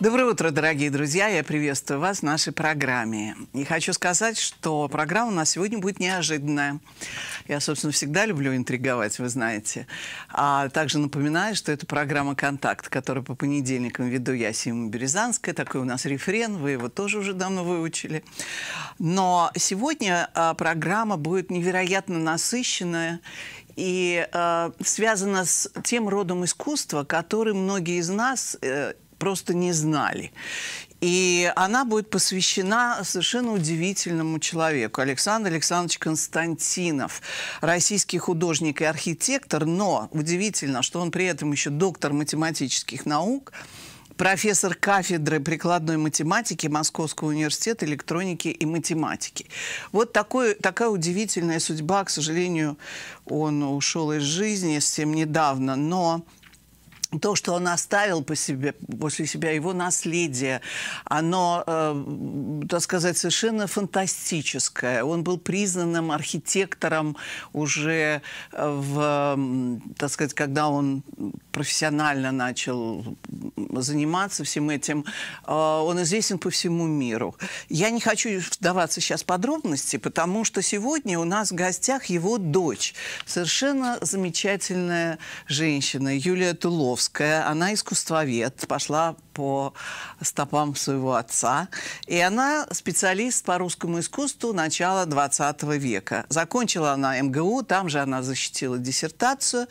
Доброе утро, дорогие друзья! Я приветствую вас в нашей программе. И хочу сказать, что программа у нас сегодня будет неожиданная. Я, собственно, всегда люблю интриговать, вы знаете. А также напоминаю, что это программа «Контакт», которую по понедельникам веду я, Сима Березанская. Такой у нас рефрен, вы его тоже уже давно выучили. Но сегодня программа будет невероятно насыщенная и связана с тем родом искусства, который многие из нас просто не знали. И она будет посвящена совершенно удивительному человеку. Александр Александрович Константинов, российский художник и архитектор, но удивительно, что он при этом еще доктор математических наук, профессор кафедры прикладной математики Московского университета электроники и математики. Вот такая удивительная судьба. К сожалению, он ушел из жизни совсем недавно, но то, что он оставил после себя, его наследие, оно, так сказать, совершенно фантастическое. Он был признанным архитектором уже, так сказать, когда он профессионально начал заниматься всем этим. Он известен по всему миру. Я не хочу вдаваться сейчас в подробности, потому что сегодня у нас в гостях его дочь. Совершенно замечательная женщина, Юлия Туловская. Она искусствовед, пошла по стопам своего отца. И она специалист по русскому искусству начала 20 века. Закончила она МГУ, там же она защитила диссертацию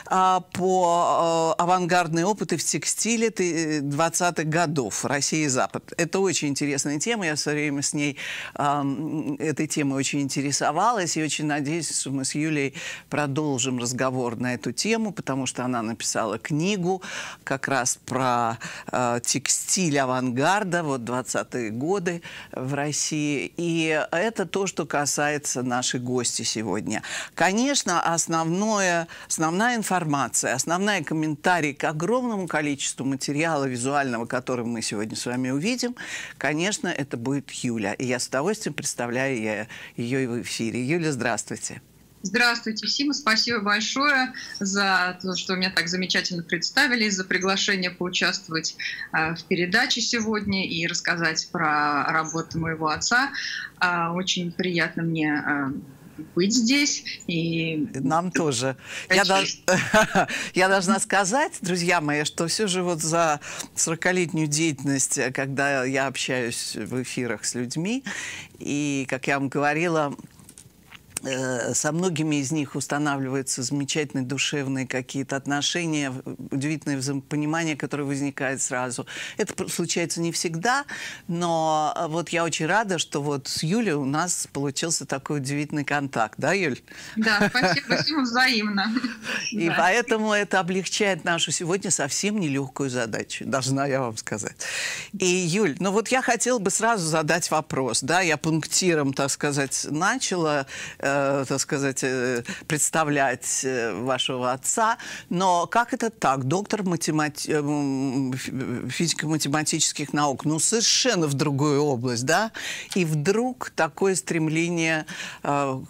по авангардные опыты в текстиле 20-х годов России и Запад. Это очень интересная тема. Я все время с ней этой темой очень интересовалась. И очень надеюсь, что мы с Юлей продолжим разговор на эту тему, потому что она написала книгу как раз про текстиль авангарда, вот 20-е годы в России. И это то, что касается нашей гости сегодня. Конечно, основная информация, основной комментарий к огромному количеству материала визуального, который мы сегодня с вами увидим, конечно, это будет Юля. И я с удовольствием представляю ее в эфире. Юля, здравствуйте. Здравствуйте, Сима. Спасибо большое за то, что меня так замечательно представили, за приглашение поучаствовать в передаче сегодня и рассказать про работу моего отца. Очень приятно мне быть здесь. И нам тоже. Я должна сказать, друзья мои, что все же вот за 40-летнюю деятельность, когда я общаюсь в эфирах с людьми, и, как я вам говорила, со многими из них устанавливаются замечательные душевные какие-то отношения, удивительное взаимопонимание, которое возникает сразу. Это случается не всегда, но вот я очень рада, что вот с Юлей у нас получился такой удивительный контакт. Да, Юль? Да, спасибо, взаимно. И поэтому это облегчает нашу сегодня совсем нелегкую задачу, должна я вам сказать. И, Юль, ну вот я хотела бы сразу задать вопрос. Да, я пунктиром, так сказать, начала так сказать, представлять вашего отца. Но как это так? Доктор физико-математических наук, ну, совершенно в другую область, да? И вдруг такое стремление к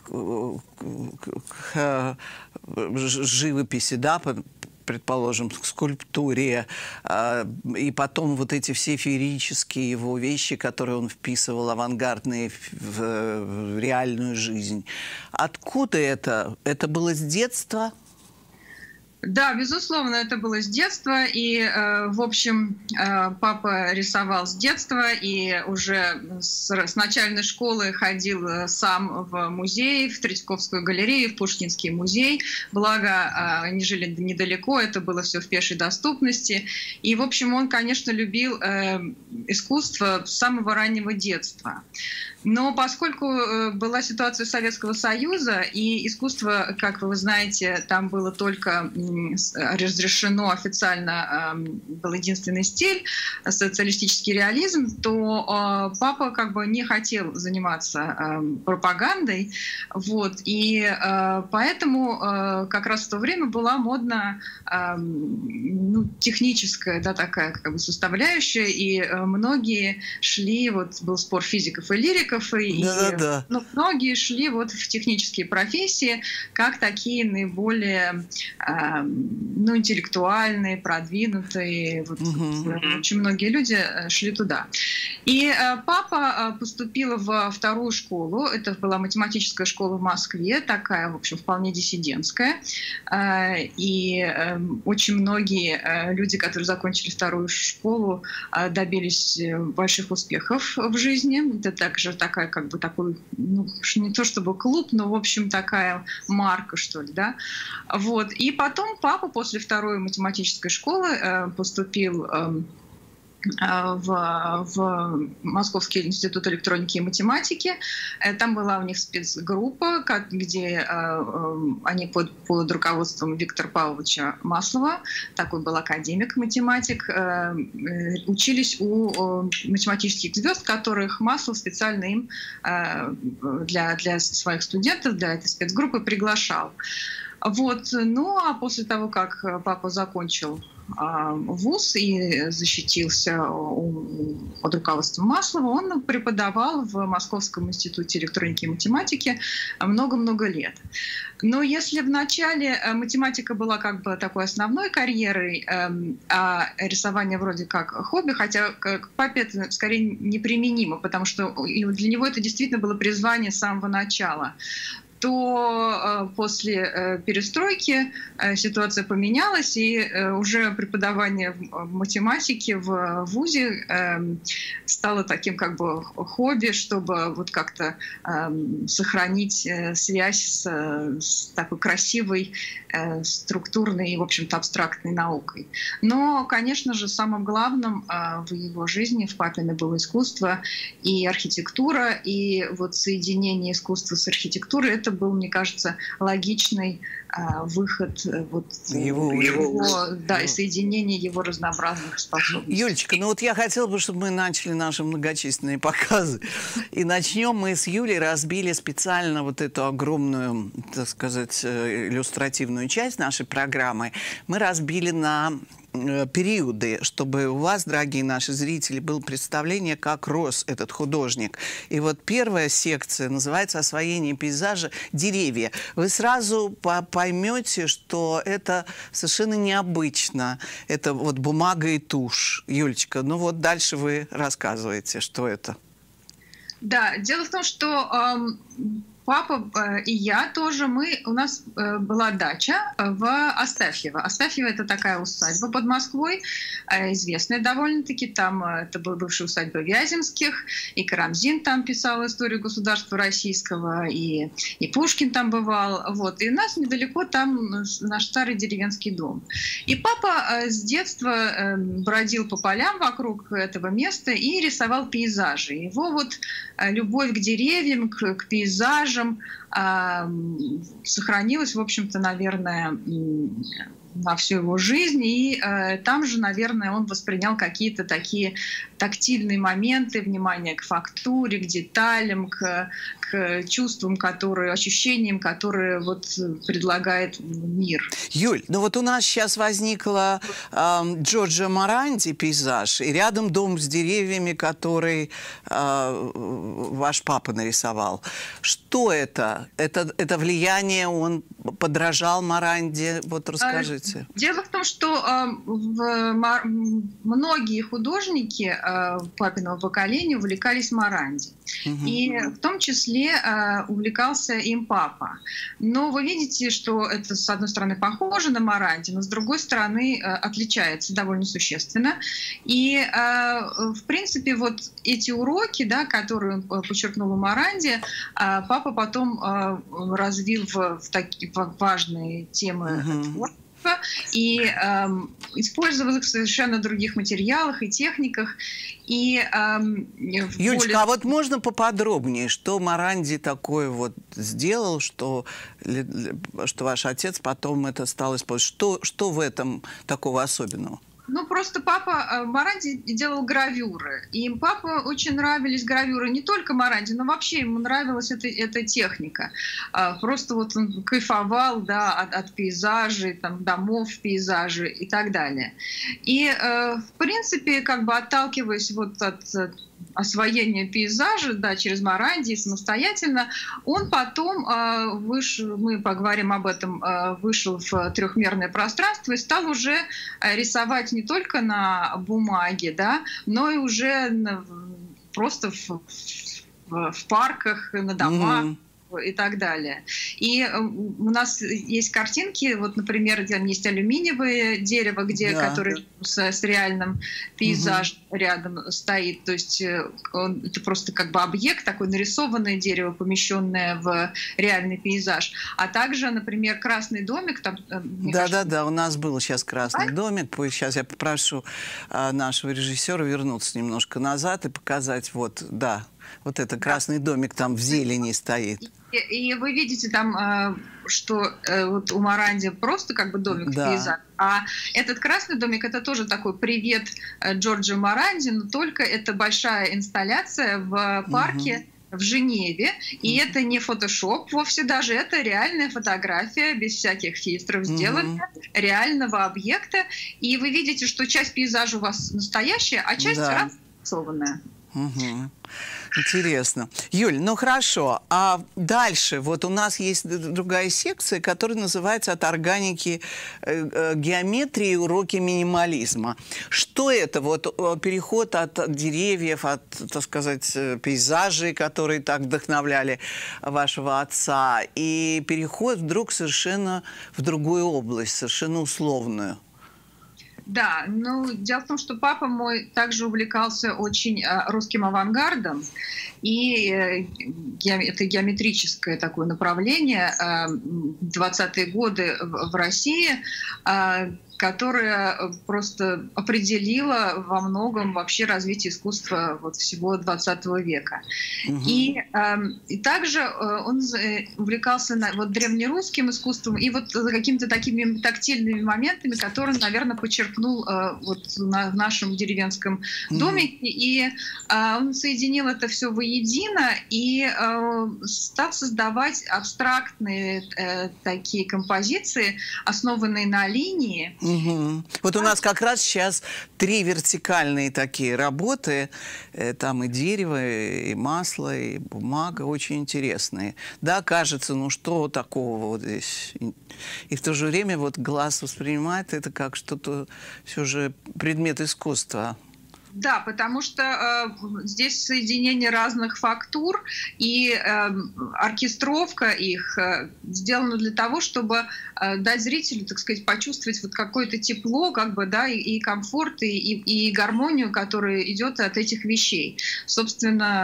живописи, да, предположим, к скульптуре, и потом вот эти все феерические его вещи, которые он вписывал, авангардные, в реальную жизнь. Откуда это? Это было с детства? Да, безусловно, это было с детства, и, в общем, папа рисовал с детства, и уже с начальной школы ходил сам в музей, в Третьяковскую галерею, в Пушкинский музей, благо они жили недалеко, это было все в пешей доступности, и, в общем, он, конечно, любил искусство с самого раннего детства. Но поскольку была ситуация Советского Союза, и искусство, как вы знаете, там было только разрешено официально, был единственный стиль, социалистический реализм, то папа как бы не хотел заниматься пропагандой. Вот, и поэтому как раз в то время была модна техническая, да, такая как бы составляющая, и многие шли, вот был спор физиков и лириков, физиков, Да-да-да. ну, многие шли вот в технические профессии, как такие наиболее ну, интеллектуальные, продвинутые. Вот, очень многие люди шли туда. И папа поступил во вторую школу. Это была математическая школа в Москве, такая, в общем, вполне диссидентская. И очень многие люди, которые закончили вторую школу, добились больших успехов в жизни. Это также такая, как бы такой, ну, не то чтобы клуб, но, в общем, такая марка, что ли, да. Вот. И потом папа после второй математической школы поступил в Московский институт электроники и математики. Там была у них спецгруппа, где они под руководством Виктора Павловича Маслова, такой был академик-математик, учились у математических звезд, которых Маслов специально им для своих студентов, для этой спецгруппы приглашал. Вот. Ну а после того, как папа закончил вуз и защитился под руководством Маслова, он преподавал в Московском институте электроники и математики много-много лет. Но если вначале математика была как бы такой основной карьерой, а рисование вроде как хобби, хотя к папе это скорее неприменимо, потому что для него это действительно было призвание с самого начала, то после перестройки ситуация поменялась, и уже преподавание математики в вузе стало таким как бы хобби, чтобы вот как-то сохранить связь с такой красивой, структурной и, в общем-то, абстрактной наукой. Но, конечно же, самым главным в его жизни, в папиной, было искусство и архитектура, и вот соединение искусства с архитектурой — это был, мне кажется, логичный выход вот его, да, и соединение его разнообразных способностей. Юлечка, ну вот я хотела бы, чтобы мы начали наши многочисленные показы. И начнем мы с Юлей, разбили специально вот эту огромную, так сказать, иллюстративную часть нашей программы. Мы разбили на периоды, чтобы у вас, дорогие наши зрители, было представление, как рос этот художник. И вот первая секция называется «Освоение пейзажа. Деревья». Вы сразу поймете, что это совершенно необычно. Это вот бумага и тушь. Юлечка, ну вот дальше вы рассказываете, что это. Да, дело в том, что папа и я тоже, у нас была дача в Астафьево. Астафьево — это такая усадьба под Москвой, известная довольно-таки. Там это была бывшая усадьба Вяземских, и Карамзин там писал историю государства российского, и Пушкин там бывал. Вот. И у нас недалеко там наш старый деревенский дом. И папа с детства бродил по полям вокруг этого места и рисовал пейзажи. Его вот любовь к деревьям, к пейзажам сохранилась, в общем-то, наверное, на всю его жизнь. И там же, наверное, он воспринял какие-то такие тактильные моменты, внимание к фактуре, к деталям, к чувствам, ощущениям, которые вот предлагает мир. Юль, ну вот у нас сейчас возникла Джорджо Моранди пейзаж, и рядом дом с деревьями, который ваш папа нарисовал. Что это? Это влияние, он подражал Моранди? Вот расскажите. Дело в том, что многие художники папиного поколения увлекались Моранди. И в том числе увлекался им папа. Но вы видите, что это, с одной стороны, похоже на Моранди, но с другой стороны, отличается довольно существенно. И, в принципе, вот эти уроки, да, которые он подчеркнул у Моранди, папа потом развил в такие важные темы творчества и использовал их в совершенно других материалах и техниках. И, Юлечка, а вот можно поподробнее, что Моранди такое вот сделал, что ваш отец потом это стал использовать? Что в этом такого особенного? Ну, просто папа Моранди делал гравюры. И папе очень нравились гравюры не только Моранди, но вообще ему нравилась эта техника. Просто вот он кайфовал, да, от пейзажей, там, домов, пейзажей и так далее. И, в принципе, как бы отталкиваясь вот от освоения пейзажа, да, через Моранди самостоятельно, он потом вышел, мы поговорим об этом, вышел в трехмерное пространство и стал уже рисовать не только на бумаге, да, но и уже просто в парках, на домах. И так далее. И у нас есть картинки, вот, например, там есть алюминиевое дерево, которое с реальным пейзажем рядом стоит. То есть это просто как бы объект, такое нарисованное дерево, помещенное в реальный пейзаж. А также, например, красный домик. Там, да, у нас был сейчас красный домик. Сейчас я попрошу нашего режиссера вернуться немножко назад и показать вот это красный домик там в зелени стоит. И вы видите там, что вот у Моранди просто как бы домик в пейзаже, а этот красный домик — это тоже такой привет Джорджу Моранди, но только это большая инсталляция в парке в Женеве, и это не фотошоп вовсе даже, это реальная фотография без всяких фильтров сделанная, реального объекта, и вы видите, что часть пейзажа у вас настоящая, а часть разрисованная. Интересно. Юль, ну хорошо. А дальше вот у нас есть другая секция, которая называется «От органики геометрии. Уроки минимализма». Что это? Вот переход от деревьев, от, так сказать, пейзажей, которые так вдохновляли вашего отца, и переход вдруг совершенно в другую область, совершенно условную. Да, ну, дело в том, что папа мой также увлекался очень русским авангардом, и это геометрическое такое направление 20-е годы в России, которая просто определила во многом вообще развитие искусства вот всего 20 века. И также он увлекался вот древнерусским искусством и вот какими-то такими тактильными моментами, которые, наверное, почерпнул вот в нашем деревенском домике. И он соединил это все воедино и стал создавать абстрактные такие композиции, основанные на линии. Вот у нас как раз сейчас 3 вертикальные такие работы. Там и дерево, и масло, и бумага. Очень интересные. Да, кажется, ну что такого вот здесь? И в то же время вот глаз воспринимает это как что-то все же предмет искусства. Да, потому что здесь соединение разных фактур и оркестровка их сделана для того, чтобы дать зрителю, так сказать, почувствовать вот какое-то тепло, как бы, да, и комфорт, и гармонию, которая идет от этих вещей. Собственно,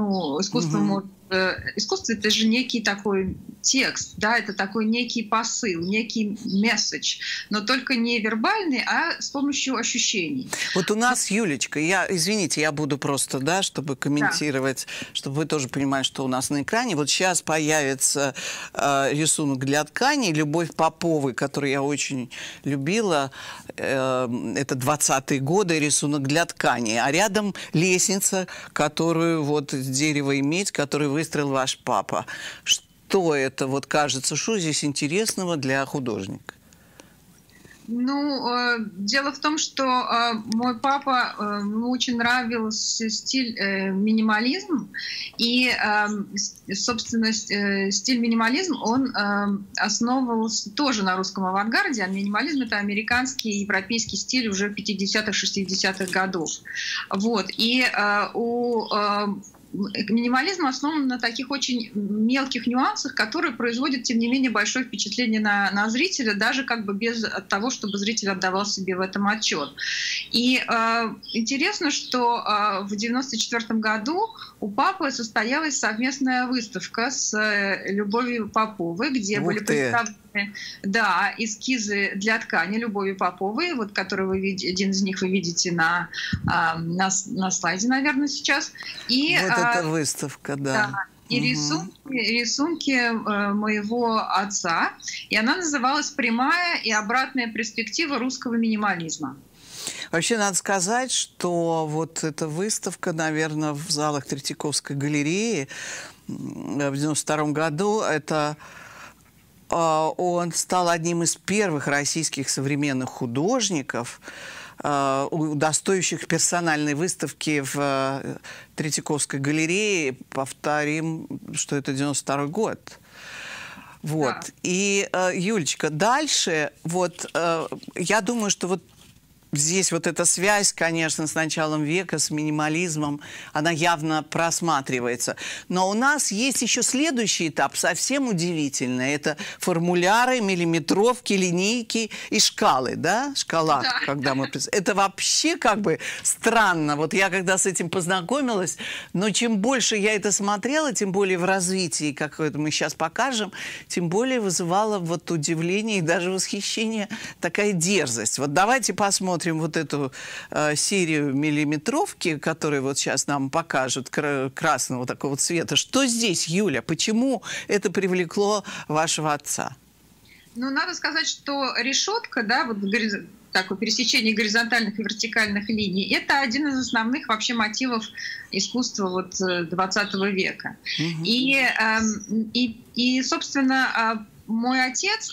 искусство — это же некий такой текст, да, это такой некий посыл, некий месседж, но только не вербальный, а с помощью ощущений. Вот у нас, Юлечка, извините, я буду просто, да, чтобы комментировать, чтобы вы тоже понимали, что у нас на экране. Вот сейчас появится рисунок для ткани «Любовь Поповой», который я очень любила. Это 20-е годы, рисунок для ткани. А рядом лестница, которую вот из дерева и медь, которую выстроил ваш папа. Что это, вот кажется, что здесь интересного для художника? Ну, дело в том, что мой папа, ему очень нравился стиль минимализм, и, собственно, стиль минимализм, он основывался тоже на русском авангарде, а минимализм — это американский и европейский стиль уже 50-х, 60-х годов. Вот, и минимализм основан на таких очень мелких нюансах, которые производят, тем не менее, большое впечатление на зрителя, даже как бы без того, чтобы зритель отдавал себе в этом отчет. И интересно, что в 1994 году у папы состоялась совместная выставка с Любовью Поповой, где были представлены эскизы для ткани Любови Поповой, вот, который один из них вы видите на слайде, наверное, сейчас. И, вот эта выставка, да. И рисунки моего отца. И она называлась «Прямая и обратная перспектива русского минимализма». Вообще, надо сказать, что вот эта выставка, наверное, в залах Третьяковской галереи в 1992 году, он стал одним из первых российских современных художников, удостоивших персональной выставки в Третьяковской галерее. Повторим, что это 92-й год. Вот. Да. И, Юлечка, дальше, вот, я думаю, что вот здесь вот эта связь, конечно, с началом века, с минимализмом, она явно просматривается. Но у нас есть еще следующий этап, совсем удивительный. Это формуляры, миллиметровки, линейки и шкалы, да? Шкала, да. Когда мы... Это вообще как бы странно. Вот я когда с этим познакомилась, но чем больше я это смотрела, тем более в развитии, как это мы сейчас покажем, тем более вызывало вот удивление и даже восхищение такая дерзость. Вот давайте посмотрим вот эту серию миллиметровки, которую вот сейчас нам покажут, красного такого цвета. Что здесь, Юля? Почему это привлекло вашего отца? Ну, надо сказать, что решетка, да, вот такое пересечение горизонтальных и вертикальных линий, это один из основных вообще мотивов искусства вот 20 века. И, собственно, мой отец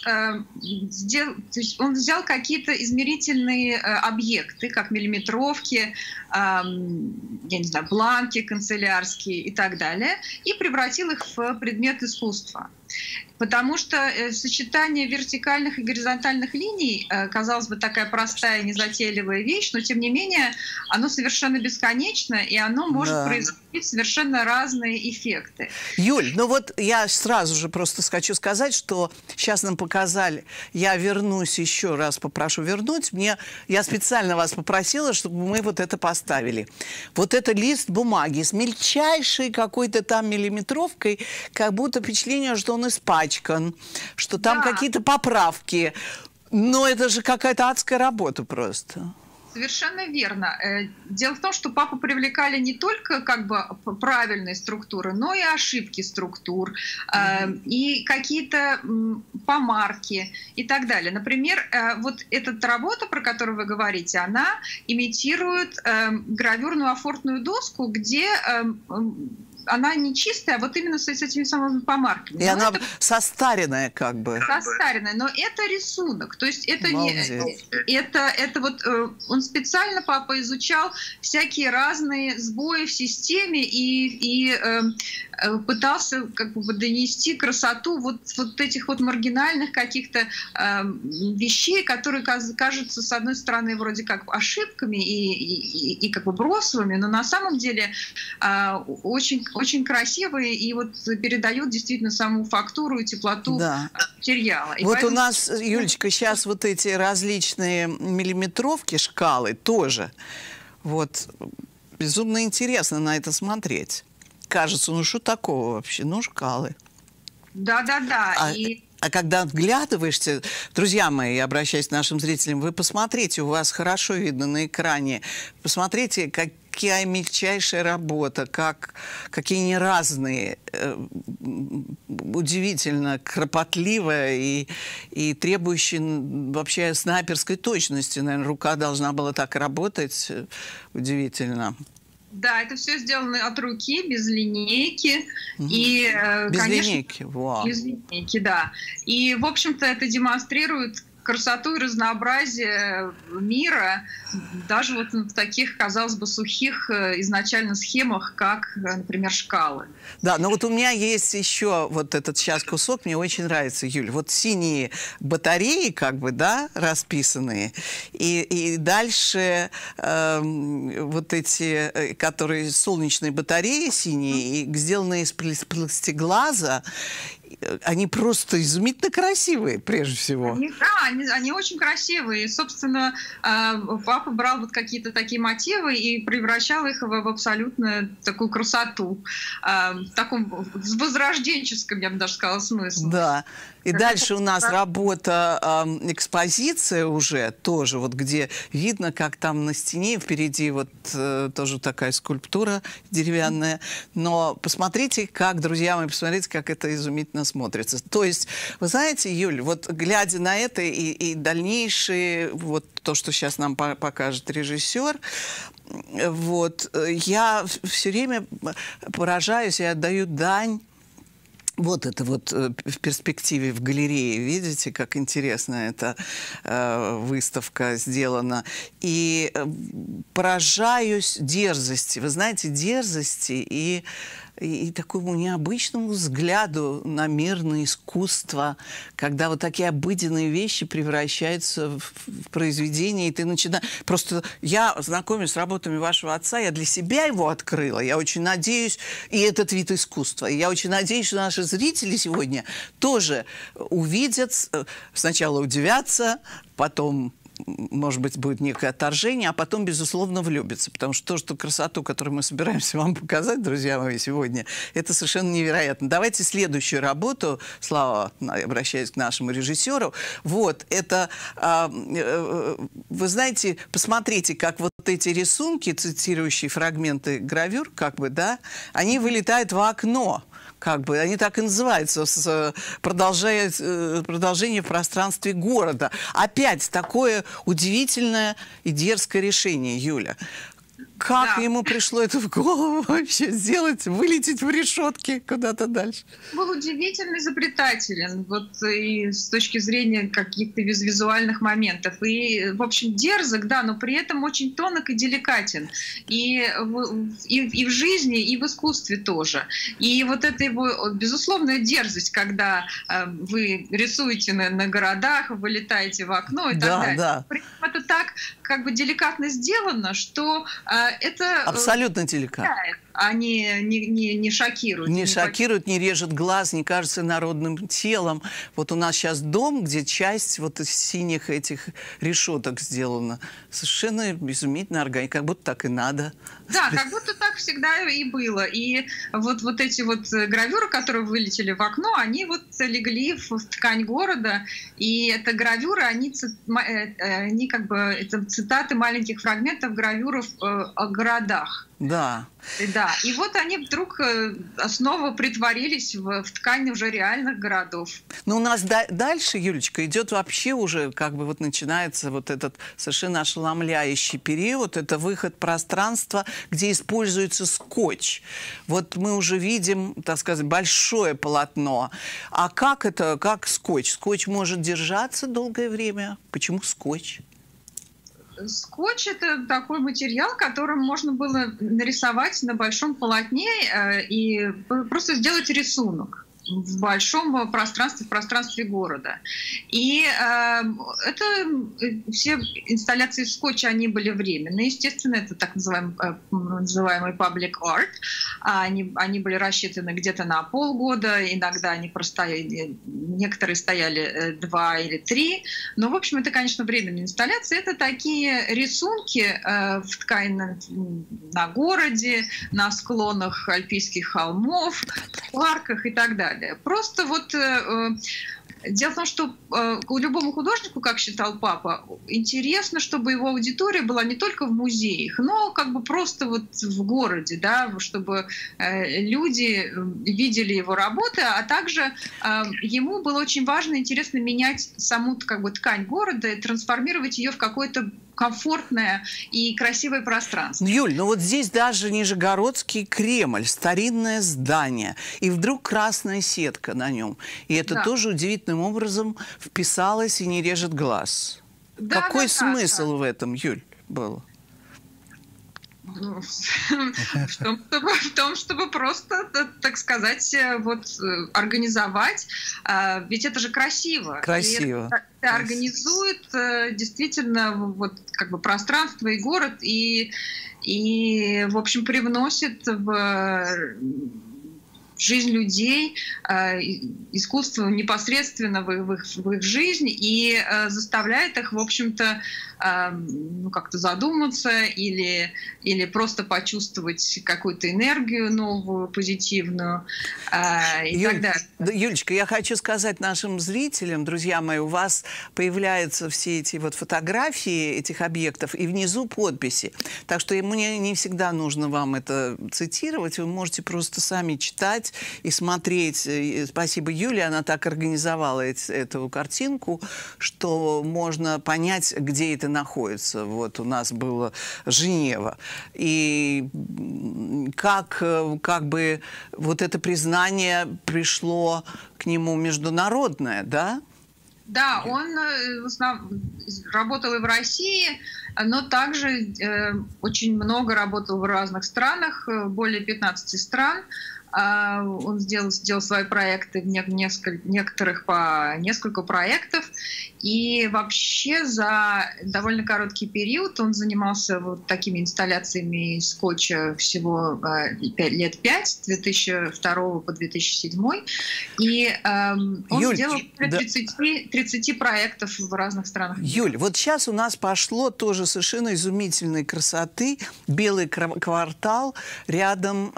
он взял какие-то измерительные объекты, как миллиметровки, я не знаю, бланки канцелярские и так далее, и превратил их в предмет искусства. Потому что сочетание вертикальных и горизонтальных линий, казалось бы, такая простая, незатейливая вещь, но тем не менее оно совершенно бесконечно, и оно может производить совершенно разные эффекты. Юль, ну вот я сразу же просто хочу сказать, что сейчас нам показали, я вернусь еще раз, попрошу вернуть, я специально вас попросила, чтобы мы вот это поставили. Вот это лист бумаги с мельчайшей какой-то там миллиметровкой, как будто впечатление, что он испачкан, что там какие-то поправки. Но это же какая-то адская работа просто. Совершенно верно. Дело в том, что папу привлекали не только как бы правильные структуры, но и ошибки структур, и какие-то помарки и так далее. Например, вот эта работа, про которую вы говорите, она имитирует гравюрную афортную доску, где она не чистая, а вот именно с этими самыми помарками. И она состаренная как бы. Состаренная, но это рисунок. То есть это это вот он специально, папа, изучал всякие разные сбои в системе и пытался как бы донести красоту вот этих вот маргинальных каких-то вещей, которые кажутся, с одной стороны, вроде как ошибками и как бы бросовыми, но на самом деле очень красивые и вот передают действительно саму фактуру и теплоту материала. И вот поэтому... у нас, Юлечка, сейчас вот эти различные миллиметровки, шкалы тоже. Вот безумно интересно на это смотреть. Кажется, ну что такого вообще? Ну, шкалы. Да-да-да. А когда вглядываешься, друзья мои, я обращаюсь к нашим зрителям, вы посмотрите, у вас хорошо видно на экране, посмотрите, какая мельчайшая работа, какие они разные, удивительно кропотливая и требующая вообще снайперской точности. Наверное, рука должна была так работать, удивительно. Да, это все сделано от руки, без линейки. И, без конечно, линейки, вау. Без линейки, да. И, в общем-то, это демонстрирует красоту и разнообразие мира, даже вот в таких, казалось бы, сухих изначально схемах, как, например, шкалы. Да, но вот у меня есть еще вот этот сейчас кусок, мне очень нравится, Юль. Вот синие батареи, как бы, да, расписанные, и дальше вот эти, которые солнечные батареи синие, сделанные из пластиглаза, они просто изумительно красивые, прежде всего. Они очень красивые. И, собственно, папа брал вот какие-то такие мотивы и превращал их в абсолютно такую красоту. В таком возрожденческом, я бы даже сказала, смысле. Да. И дальше у нас работа, экспозиция уже тоже, вот где видно, как там на стене впереди вот тоже такая скульптура деревянная. Но посмотрите, как, друзья мои, посмотрите, как это изумительно смотрится. То есть, вы знаете, Юль, вот глядя на это и дальнейшие, вот то, что сейчас нам покажет режиссер, вот, я все время поражаюсь и отдаю дань Вот это вот в перспективе в галерее. Видите, как интересно эта выставка сделана. И поражаюсь дерзости. Вы знаете, дерзости и такому необычному взгляду на мирное искусство, когда вот такие обыденные вещи превращаются в произведения, и ты начинаешь... Просто я, знакомясь с работами вашего отца, я для себя его открыла. Я очень надеюсь, и этот вид искусства. И я очень надеюсь, что наши зрители сегодня тоже увидят, сначала удивятся, потом... может быть, будет некое отторжение, а потом, безусловно, влюбится. Потому что ту красоту, которую мы собираемся вам показать, друзья мои, сегодня, это совершенно невероятно. Давайте следующую работу, Слава, обращаясь к нашему режиссеру. Вот, это, вы знаете, посмотрите, как вот эти рисунки, цитирующие фрагменты гравюр, как бы, да, они вылетают в окно. Как бы, они так и называются, продолжение в пространстве города. Опять такое удивительное и дерзкое решение, Юля. Как ему пришло это в голову вообще сделать, вылететь в решетки куда-то дальше? Был удивительно изобретателен, вот и с точки зрения каких-то визуальных моментов. И, в общем, дерзок, да, но при этом очень тонок и деликатен. И в жизни, и в искусстве тоже. И вот эта его безусловная дерзость, когда вы рисуете на городах, вылетаете в окно и так далее. Да. При этом это так как бы деликатно сделано, что это... Абсолютно деликатно. А не шокирует. Не шокирует, не режет глаз, не кажется народным телом. Вот у нас сейчас дом, где часть вот из синих этих решеток сделана. Совершенно изумительно органично, как будто так и надо. Да, как будто так всегда и было. И вот эти вот гравюры, которые вылетели в окно, они вот легли в ткань города. И это гравюры, они как бы это цитаты маленьких фрагментов гравюров о городах. Да. Да, и вот они вдруг снова притворились в ткань уже реальных городов. Но у нас дальше, Юлечка, идет вообще уже, как бы вот начинается вот этот совершенно ошеломляющий период. Это выход пространства, где используется скотч. Вот мы уже видим, так сказать, большое полотно. А как это, как скотч? Скотч может держаться долгое время. Почему скотч? Скотч – это такой материал, которым можно было нарисовать на большом полотне и просто сделать рисунок в большом пространстве, в пространстве города. И это все инсталляции скотча, они были временные. Естественно, это так называемый public art. Они были рассчитаны где-то на полгода, иногда они простояли, некоторые стояли 2 или 3. Но, в общем, это, конечно, временные инсталляции. Это такие рисунки в ткани на городе, на склонах альпийских холмов, в парках и так далее. Просто вот дело в том, что любому художнику, как считал папа, интересно, чтобы его аудитория была не только в музеях, но как бы просто вот в городе, да, чтобы люди видели его работы, а также ему было очень важно и интересно менять саму как бы ткань города и трансформировать ее в какое-то комфортное и красивое пространство. Юль, ну вот здесь даже Нижегородский Кремль, старинное здание, и вдруг красная сетка на нем. И это тоже удивительным образом вписалось и не режет глаз. Да, какой смысл в этом, Юль, был? В том, чтобы просто, так сказать, вот организовать, ведь это же красиво. Красиво. Это организует действительно вот как бы пространство и город и в общем привносит в жизнь людей, искусство непосредственно в их жизнь и заставляет их, в общем-то, ну, как-то задуматься или просто почувствовать какую-то энергию новую, позитивную и так далее. Юлечка, я хочу сказать нашим зрителям, друзья мои, у вас появляются все эти вот фотографии этих объектов и внизу подписи. Так что мне не всегда нужно вам это цитировать, вы можете просто сами читать и смотреть. Спасибо Юле, она так организовала эту картинку, что можно понять, где это находится. Вот у нас было Женева. И как бы вот это признание пришло к нему международное, да? Да, он работал и в России, но также очень много работал в разных странах, более 15 стран. Он сделал свои проекты, некоторых по несколько проектов. И вообще за довольно короткий период он занимался вот такими инсталляциями скотча всего лет 5, с 2002 по 2007. И он Юль, сделал 30 проектов в разных странах. Юль, вот сейчас у нас пошло тоже совершенно изумительной красоты белый квартал рядом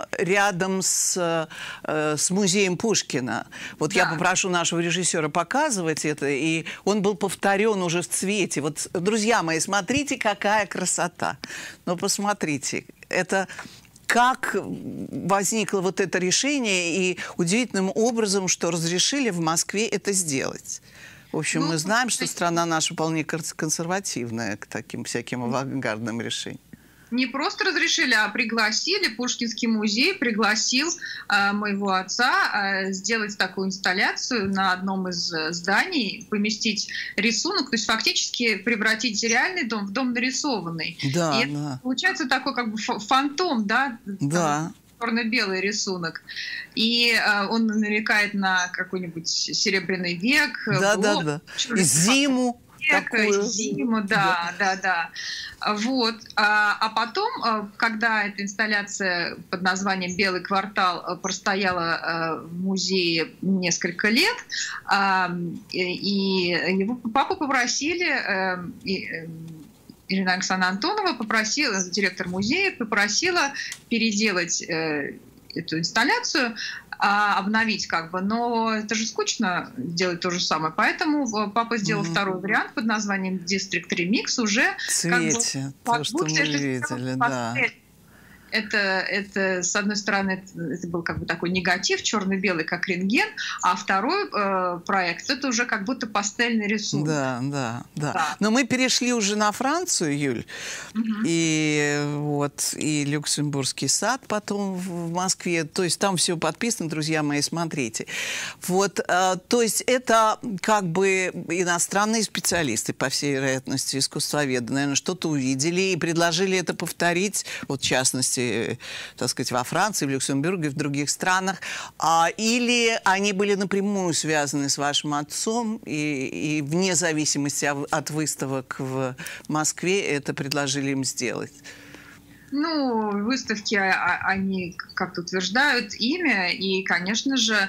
с музеем Пушкина. Вот да. Я попрошу нашего режиссера показывать это, и он был повторен уже в цвете. Вот, друзья мои, смотрите, какая красота. Ну, посмотрите. Это как возникло вот это решение, и удивительным образом, что разрешили в Москве это сделать. В общем, мы знаем, что страна наша вполне консервативная к таким всяким авангардным решениям. Не просто разрешили, а пригласили. Пушкинский музей пригласил моего отца сделать такую инсталляцию на одном из зданий, поместить рисунок, то есть фактически превратить реальный дом в дом нарисованный. Да, и это получается такой как бы фантом, да? Да. Черно-белый рисунок. И он намекает на какой-нибудь серебряный век. Да. И зиму. Зиму, да. Вот. А потом, когда эта инсталляция под названием «Белый квартал» простояла в музее несколько лет, и его папу попросили, Ирина Александровна Антонова попросила, директор музея, попросила переделать эту инсталляцию, обновить как бы, но это же скучно делать то же самое, поэтому папа сделал второй вариант под названием District Remix уже цвете, то, что мы видели, да. Это, с одной стороны, это был как бы такой негатив, черно-белый, как рентген, а второй проект, это уже как будто пастельный рисунок. Да. Но мы перешли уже на Францию, Юль, и Люксембургский сад потом в Москве, то есть там все подписано, друзья мои, смотрите. Вот, то есть это как бы иностранные специалисты, по всей вероятности, искусствоведы, наверное, что-то увидели и предложили это повторить, вот в частности, так сказать, во Франции, в Люксембурге, в других странах, или они были напрямую связаны с вашим отцом, и вне зависимости от выставок в Москве это предложили им сделать? Ну, выставки, они как-то утверждают имя, и, конечно же,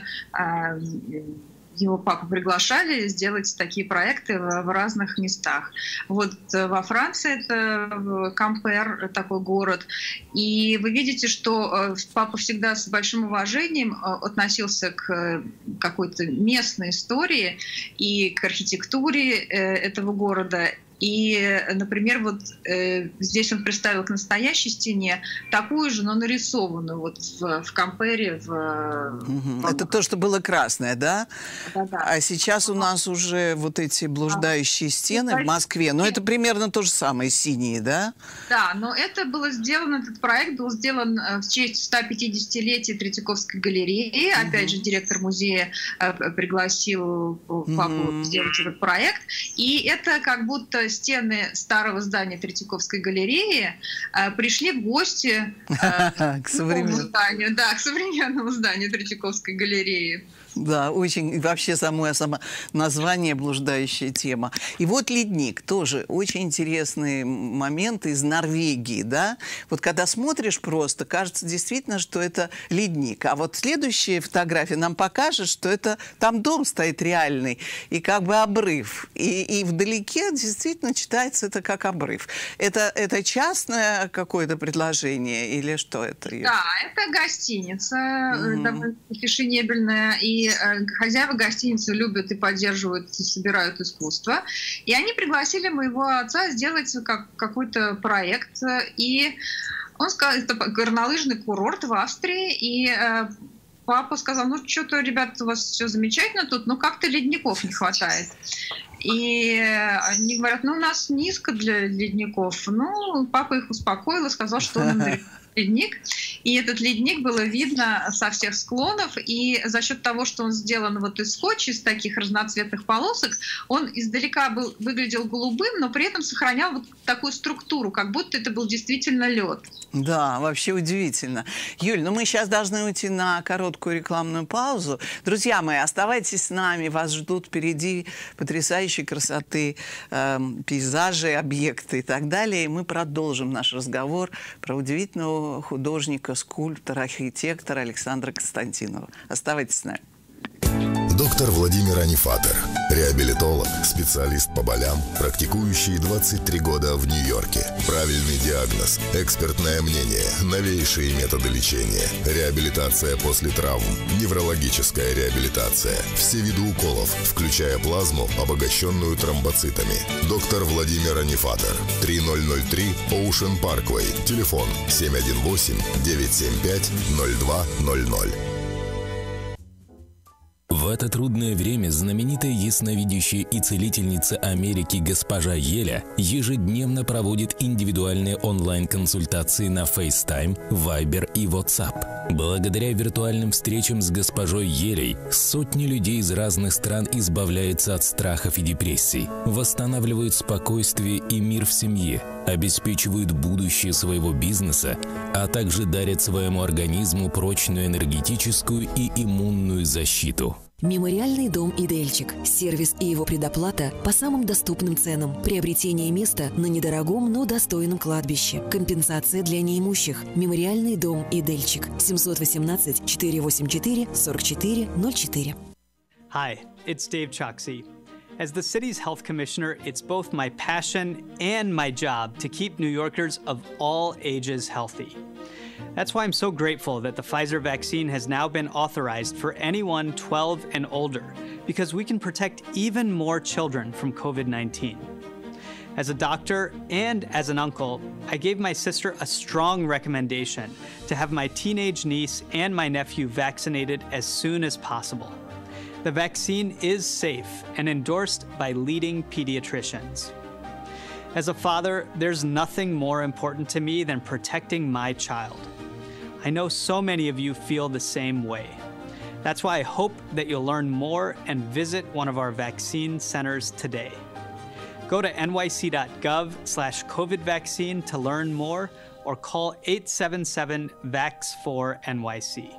его папу приглашали сделать такие проекты в разных местах. Вот во Франции это Кампер, такой город. И вы видите, что папа всегда с большим уважением относился к какой-то местной истории и к архитектуре этого города. И, например, вот здесь он представил к настоящей стене такую же, но нарисованную вот в Кампере. Это то, что было красное, да? Да. А сейчас у нас уже вот эти блуждающие стены в Москве. Но это примерно то же самое, синие, да? Да, но это было сделано, этот проект был сделан в честь 150-летия Третьяковской галереи. Опять же, директор музея пригласил папу сделать этот проект. И это как будто стены старого здания Третьяковской галереи пришли в гости к современному зданию Третьяковской галереи. Да, очень, вообще само название «Блуждающая тема». И вот ледник, тоже очень интересный момент из Норвегии, да? Вот когда смотришь просто, кажется действительно, что это ледник. А вот следующая фотография нам покажет, что это там дом стоит реальный, и как бы обрыв. И вдалеке действительно читается это как обрыв. Это частное какое-то предложение или что это? Да, это гостиница, довольно фешенебельная, и хозяева гостиницы любят и поддерживают, и собирают искусство. И они пригласили моего отца сделать какой-то проект. И он сказал, это горнолыжный курорт в Австрии. И папа сказал, ну что-то, ребята, у вас все замечательно тут, но как-то ледников не хватает. И они говорят, ну у нас низко для ледников. Ну, папа их успокоил и сказал, что он им нарисует ледник. И этот ледник было видно со всех склонов. И за счет того, что он сделан вот из скотча, из таких разноцветных полосок, он издалека выглядел голубым, но при этом сохранял вот такую структуру, как будто это был действительно лед. Да, вообще удивительно. Юль, ну мы сейчас должны уйти на короткую рекламную паузу. Друзья мои, оставайтесь с нами, вас ждут впереди потрясающей красоты пейзажи, объекты и так далее. И мы продолжим наш разговор про удивительного художника, скульптора, архитектора Александра Константинова. Оставайтесь с нами. Доктор Владимир Анифатер, реабилитолог, специалист по болям, практикующий 23 года в Нью-Йорке. Правильный диагноз, экспертное мнение, новейшие методы лечения, реабилитация после травм, неврологическая реабилитация, все виды уколов, включая плазму, обогащенную тромбоцитами. Доктор Владимир Анифатер, 3003 Ocean Parkway, телефон 718-975-0200. В это трудное время знаменитая ясновидящая и целительница Америки госпожа Еля ежедневно проводит индивидуальные онлайн-консультации на FaceTime, Viber и WhatsApp. Благодаря виртуальным встречам с госпожой Елей сотни людей из разных стран избавляются от страхов и депрессий, восстанавливают спокойствие и мир в семье, обеспечивают будущее своего бизнеса, а также дарят своему организму прочную энергетическую и иммунную защиту. Мемориальный дом «Идельчик». Сервис и его предоплата по самым доступным ценам. Приобретение места на недорогом, но достойном кладбище. Компенсация для неимущих. Мемориальный дом «Идельчик». 718-484-4404. Hi, it's Dave Choksi. As the city's health commissioner, it's both my passion and my job to keep New Yorkers of all ages healthy. That's why I'm so grateful that the Pfizer vaccine has now been authorized for anyone 12 and older, because we can protect even more children from COVID-19. As a doctor and as an uncle, I gave my sister a strong recommendation to have my teenage niece and my nephew vaccinated as soon as possible. The vaccine is safe and endorsed by leading pediatricians. As a father, there's nothing more important to me than protecting my child. I know so many of you feel the same way. That's why I hope that you'll learn more and visit one of our vaccine centers today. Go to nyc.gov/COVID vaccine to learn more or call 877-VAX4-NYC.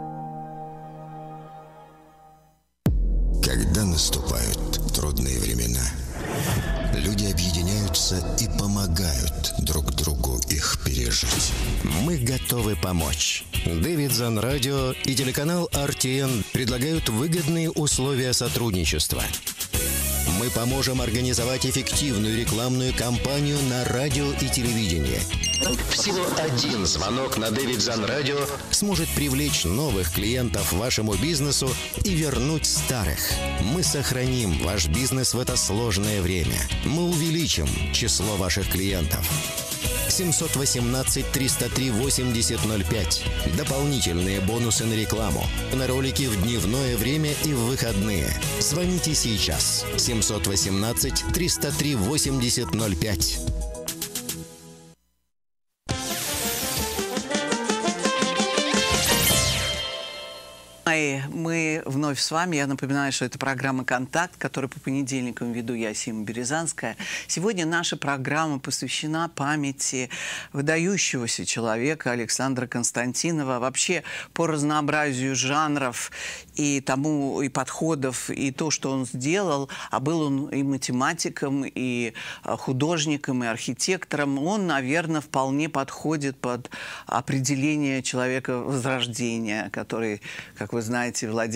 Когда наступают трудные времена, люди объединяются и помогают друг другу их пережить. Мы готовы помочь. Davidson Radio и телеканал RTN предлагают выгодные условия сотрудничества. Мы поможем организовать эффективную рекламную кампанию на радио и телевидении. Всего один звонок на Davidson Radio сможет привлечь новых клиентов вашему бизнесу и вернуть старых. Мы сохраним ваш бизнес в это сложное время. Мы увеличим число ваших клиентов. 718-303-8005. Дополнительные бонусы на рекламу. На ролики в дневное время и в выходные. Звоните сейчас. 718-303-8005. Мы вновь с вами. Я напоминаю, что это программа «Контакт», которую по понедельникам веду я, Сима Березанская. Сегодня наша программа посвящена памяти выдающегося человека Александра Константинова. Вообще по разнообразию жанров и тому, и подходов, и то, что он сделал. А был он и математиком, и художником, и архитектором. Он, наверное, вполне подходит под определение человека Возрождения, который, как вы знаете, владел многими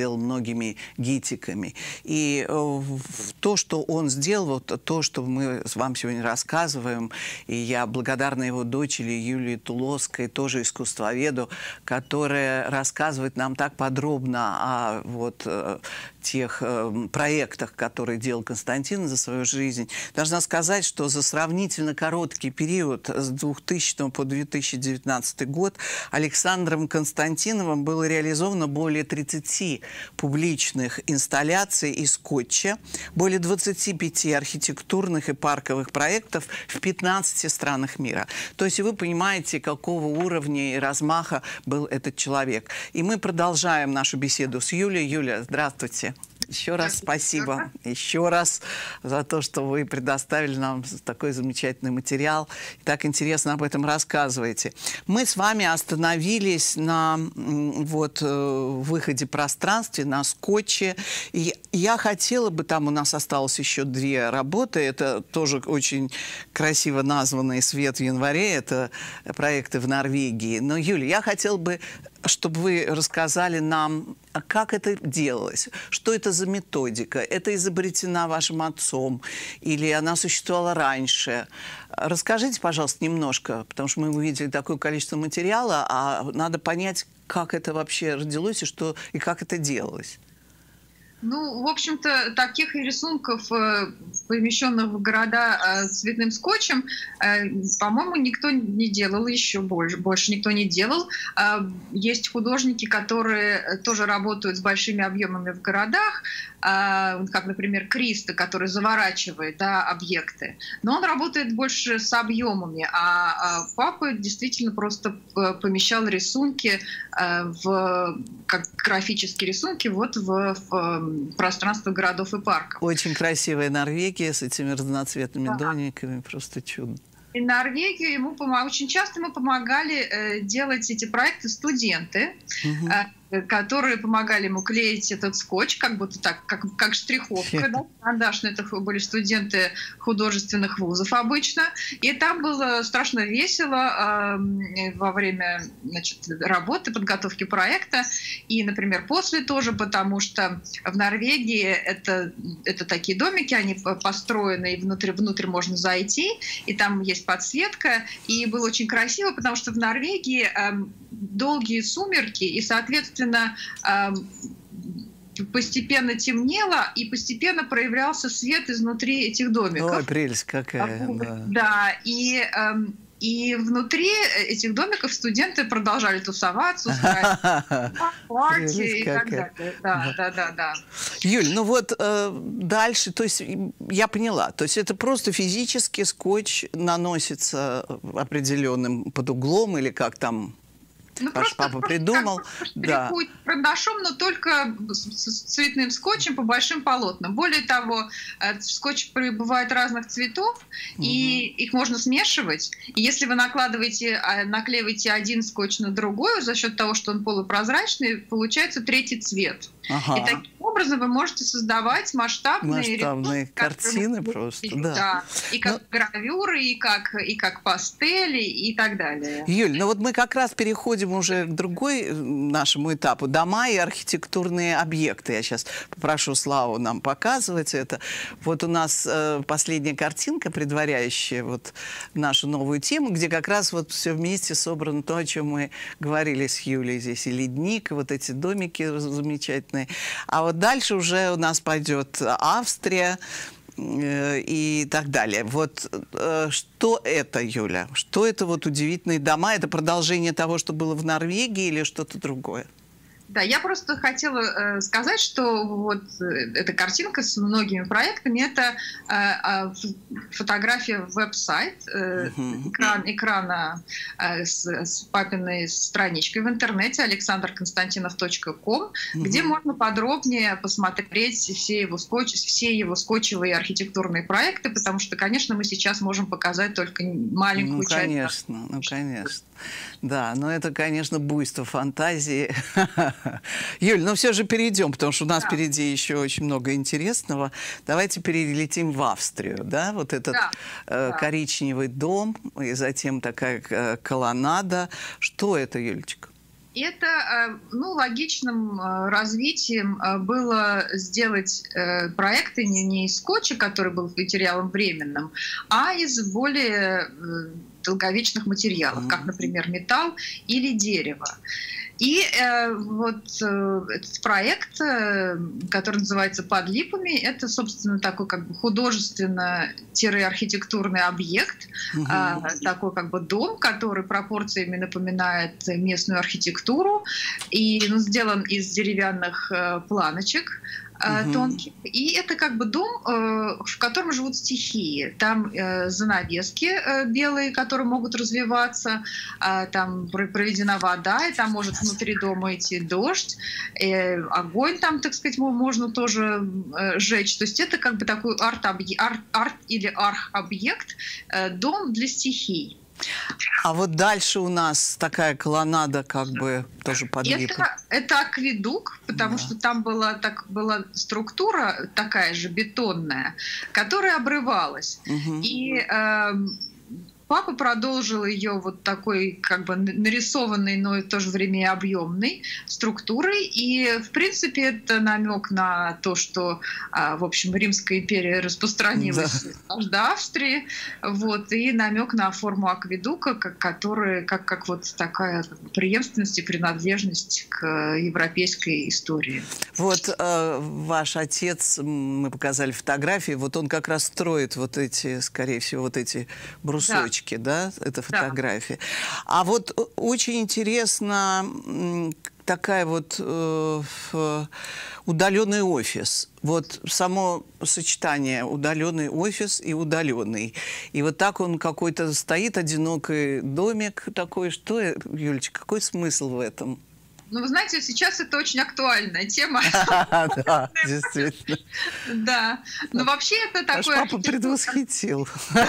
многими гитиками. И то, что он сделал, вот то, что мы вам сегодня рассказываем, и я благодарна его дочери Юлии Туловской, тоже искусствоведу, которая рассказывает нам так подробно о вот тех проектах, которые делал Константин за свою жизнь. Должна сказать, что за сравнительно короткий период с 2000 по 2019 год Александром Константиновым было реализовано более 30 публичных инсталляций из скотча, более 25 архитектурных и парковых проектов в 15 странах мира. То есть вы понимаете, какого уровня и размаха был этот человек. И мы продолжаем нашу беседу с Юлией. Юля, здравствуйте. Еще раз спасибо. Еще раз за то, что вы предоставили нам такой замечательный материал. И так интересно об этом рассказываете. Мы с вами остановились на вот выходе пространстве, на скотче. И я хотела бы, там у нас осталось еще 2 работы. Это тоже очень красиво названные «Свет в январе». Это проекты в Норвегии. Но, Юля, я хотела бы, чтобы вы рассказали нам, как это делалось, что это за методика, это изобретена вашим отцом или она существовала раньше. Расскажите, пожалуйста, немножко, потому что мы увидели такое количество материала, а надо понять, как это вообще родилось и как это делалось. Ну, в общем-то, таких рисунков, помещенных в города цветным скотчем, по-моему, никто не делал еще, больше никто не делал. Есть художники, которые тоже работают с большими объемами в городах, как, например, Кристо, который заворачивает, да, объекты. Но он работает больше с объемами, а папа действительно просто помещал рисунки, как графические рисунки, вот в пространство городов и парков. Очень красивая Норвегия с этими разноцветными домиками, просто чудо. И Норвегию очень часто ему помогали делать эти проекты студенты, которые помогали ему клеить этот скотч, как будто так, как штриховка, да, карандашная. Это были студенты художественных вузов обычно. И там было страшно весело во время, значит, работы, подготовки проекта. И, например, после тоже, потому что в Норвегии это такие домики, они построены, и внутрь можно зайти, и там есть подсветка. И было очень красиво, потому что в Норвегии долгие сумерки, и, соответственно, постепенно темнело, и постепенно проявлялся свет изнутри этих домиков. Ой, прелесть какая. Да, и внутри этих домиков студенты продолжали тусоваться, устраивать партии и так далее. Да. Юль, ну вот дальше, то есть я поняла, то есть это просто физически скотч наносится определенным под углом или как там... Ну, ваш папа придумал. Да. Карандашом, но только с цветным скотчем по большим полотнам. Более того, скотч бывает разных цветов, и их можно смешивать. И если вы наклеиваете один скотч на другой, за счет того, что он полупрозрачный, получается 3-й цвет. И таким образом вы можете создавать масштабные картины просто. Да. И как гравюры, и как пастели, и так далее. Юль, ну вот мы как раз переходим уже к другой нашему этапу. Дома и архитектурные объекты. Я сейчас попрошу Славу нам показывать это. Вот у нас последняя картинка, предваряющая вот нашу новую тему, где как раз вот все вместе собрано то, о чем мы говорили с Юлей. Здесь и ледник, и вот эти домики замечательные. А вот дальше уже у нас пойдет Австрия и так далее. Вот что это, Юля? Что это вот удивительные дома? Это продолжение того, что было в Норвегии, или что-то другое? Да, я просто хотела сказать, что вот эта картинка с многими проектами – это фотография веб-сайт, экрана с папиной страничкой в интернете alexanderkonstantinov.com, где можно подробнее посмотреть все его скотчевые архитектурные проекты, потому что, конечно, мы сейчас можем показать только маленькую часть. Ну, конечно. Да, но это, конечно, буйство фантазии. Юль, ну все же перейдем, потому что у нас впереди еще очень много интересного. Давайте перелетим в Австрию, да? Вот этот коричневый дом, и затем такая колоннада. Что это, Юлечка? Это, ну, логичным развитием было сделать проекты не из скотча, который был материалом временным, а из более долговечных материалов, как, например, металл или дерево. И вот этот проект, который называется «Под липами», это, собственно, такой как бы художественно-архитектурный объект, такой как бы дом, который пропорциями напоминает местную архитектуру, и сделан из деревянных планочек тонких. И это как бы дом, в котором живут стихии. Там занавески белые, которые могут развиваться, там проведена вода, и там может внутри дома идти дождь, огонь там, так сказать, можно тоже сжечь. То есть это как бы такой арт или арх-объект, дом для стихий. А вот дальше у нас такая колоннада, как бы тоже под липой. Это акведук, потому что там была структура такая же бетонная, которая обрывалась. И папа продолжил ее вот такой как бы нарисованной, но в то же время объемной структурой. И, в принципе, это намек на то, что, в общем, Римская империя распространилась аж до Австрии. Вот, и намек на форму акведука, которая как вот такая преемственность и принадлежность к европейской истории. Вот ваш отец, мы показали фотографии, вот он как раз строит вот эти, скорее всего, вот эти брусочки. Да, это фотография. Да. А вот очень интересно такая вот удаленный офис. Вот само сочетание удаленный офис и удаленный. И вот так он какой-то стоит, одинокий домик такой. Что, Юлечка, какой смысл в этом? Ну, вы знаете, сейчас это очень актуальная тема. Да, действительно. Да. Но вообще это такой... Ваш папа предвосхитил.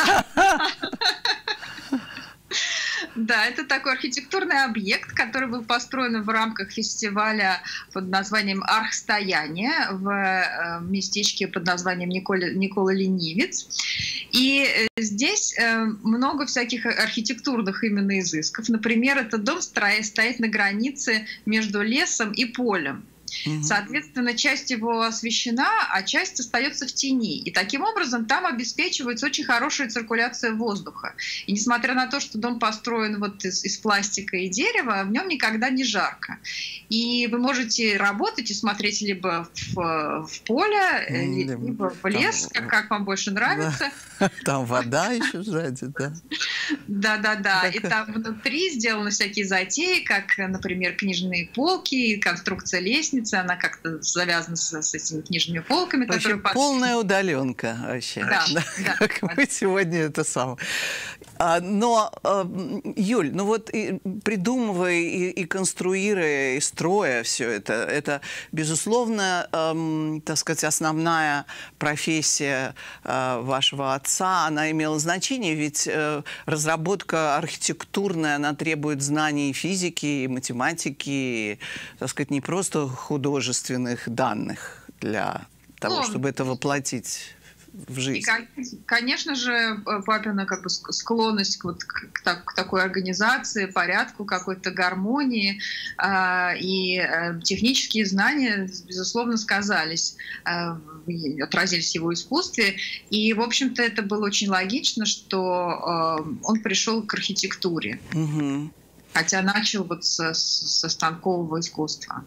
Да, это такой архитектурный объект, который был построен в рамках фестиваля под названием «Архстояние» в местечке под названием Никола Ленивец. И здесь много всяких архитектурных именно изысков. Например, этот дом стоит на границе между лесом и полем. Соответственно, часть его освещена, а часть остается в тени. И таким образом там обеспечивается очень хорошая циркуляция воздуха. И несмотря на то, что дом построен вот из пластика и дерева, в нем никогда не жарко. И вы можете работать и смотреть либо в поле, либо в лес, как вам больше нравится. Там вода еще сзади, да? Да. И там внутри сделаны всякие затеи, как, например, книжные полки, конструкция лестницы. Она как-то завязана с этими книжными полками. Вообще полная удаленка вообще. Да. Как мы сегодня это самое. Но, Юль, ну вот придумывая и конструируя, и строя все это, безусловно, так сказать, основная профессия вашего отца, она имела значение, ведь разработка архитектурная, она требует знаний физики, и математики, и, так сказать, не просто художественных данных для того, чтобы это воплотить в жизнь. И, конечно же, папина как бы склонность к такой организации, порядку, какой-то гармонии и технические знания, безусловно, сказались, отразились в его искусстве. И, в общем-то, это было очень логично, что он пришел к архитектуре, хотя начал вот со станкового искусства.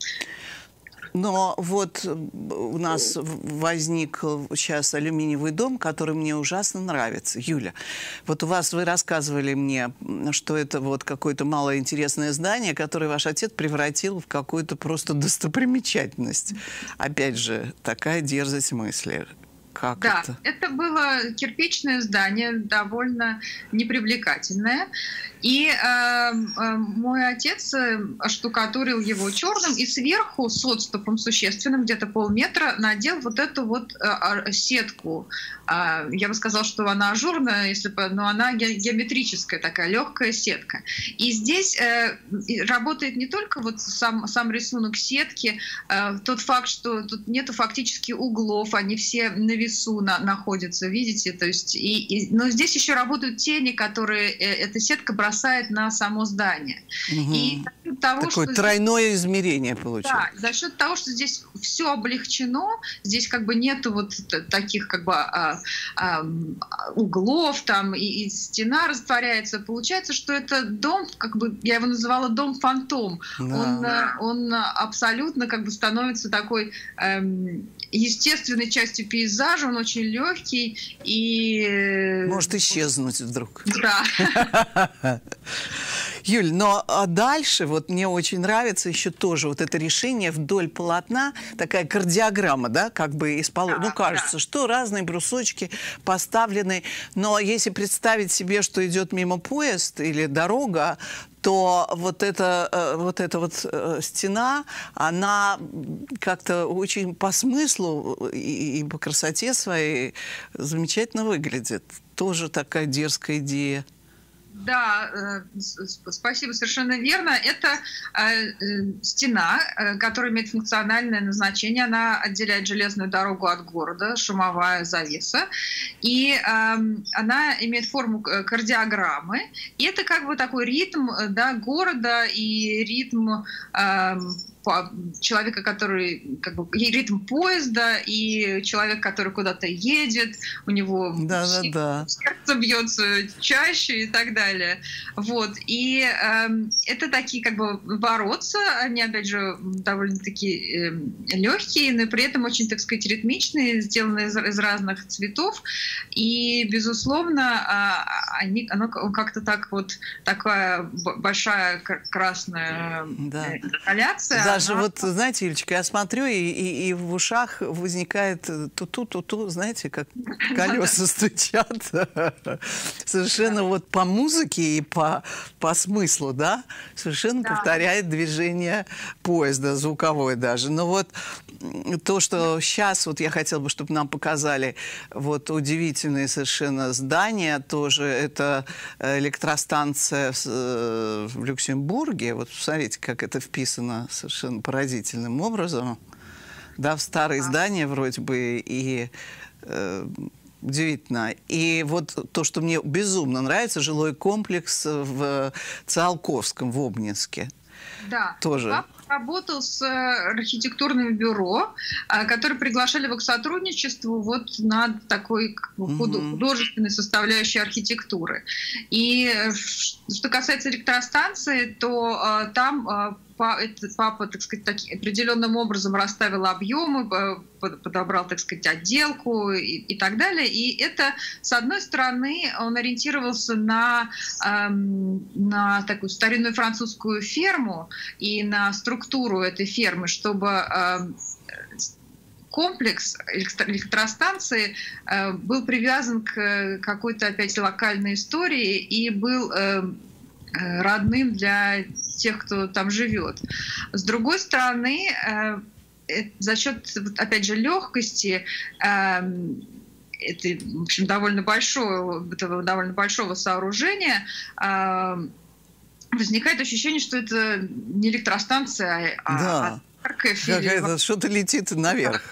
Но вот у нас возник сейчас алюминиевый дом, который мне ужасно нравится. Юля, вот у вас, вы рассказывали мне, что это вот какое-то малоинтересное здание, которое ваш отец превратил в какую-то просто достопримечательность. Опять же, такая дерзость мысли. Как да, это? Это было кирпичное здание, довольно непривлекательное. И мой отец оштукатурил его черным и сверху с отступом существенным, где-то полметра, надел вот эту вот сетку. Я бы сказала, что она ажурная, но она геометрическая, такая легкая сетка. И здесь работает не только вот сам рисунок сетки, тот факт, что тут нету фактически углов, они все на весу находятся, видите? То есть, но здесь еще работают тени, которые эта сетка бросает на само здание. И того, такое что... тройное измерение получилось. Да, за счет того, что здесь все облегчено, здесь как бы нету вот таких как бы углов там, и стена растворяется. Получается, что это дом, как бы я его называла дом-фантом. Да. Он абсолютно как бы становится такой естественной частью пейзажа, он очень легкий и... Может исчезнуть вдруг. Да. Юль, но дальше вот мне очень нравится еще тоже вот это решение вдоль полотна, такая кардиограмма, да, как бы из полотна. Ну, кажется, что разные брусочки поставлены, но если представить себе, что идет мимо поезд или дорога, то вот эта стена, она как-то очень по смыслу и по красоте своей замечательно выглядит. Тоже такая дерзкая идея. Да, спасибо, совершенно верно. Это стена, которая имеет функциональное назначение. Она отделяет железную дорогу от города, шумовая завеса. И она имеет форму кардиограммы. И это как бы такой ритм, да, города и ритм человека, который как бы ритм поезда, и человек, который куда-то едет, у него сердце бьется чаще и так далее. Вот. И это такие как бы воротца, они, опять же, довольно-таки легкие, но при этом очень, так сказать, ритмичные, сделаны из разных цветов. И, безусловно, оно как-то так вот, такая большая красная инсталляция. Даже вот, знаете, Юлечка, я смотрю, и в ушах возникает ту-ту-ту-ту, знаете, как колеса стучат. Совершенно вот по музыке и по смыслу, да, совершенно повторяет движение поезда, звуковое даже. Но вот то, что сейчас вот я хотела бы, чтобы нам показали вот удивительные совершенно здания, тоже это электростанция в Люксембурге. Вот посмотрите, как это вписано совершенно поразительным образом, да, в старые здания вроде бы, и удивительно. И вот то, что мне безумно нравится, жилой комплекс в Циолковском, в Обнинске. Да, тоже. Работал с архитектурным бюро, которые приглашали его к сотрудничеству вот над такой художественной составляющей архитектуры. И что касается электростанции, то там папа, так сказать, определенным образом расставил объемы, подобрал, так сказать, отделку и так далее. И это, с одной стороны, он ориентировался на такую старинную французскую ферму и на структуру этой фермы, чтобы комплекс электростанции был привязан к какой-то опять локальной истории и был родным для тех, кто там живет. С другой стороны, за счет, опять же, легкости, это, в общем, довольно большого сооружения, возникает ощущение, что это не электростанция, а церковь. Что-то летит наверх.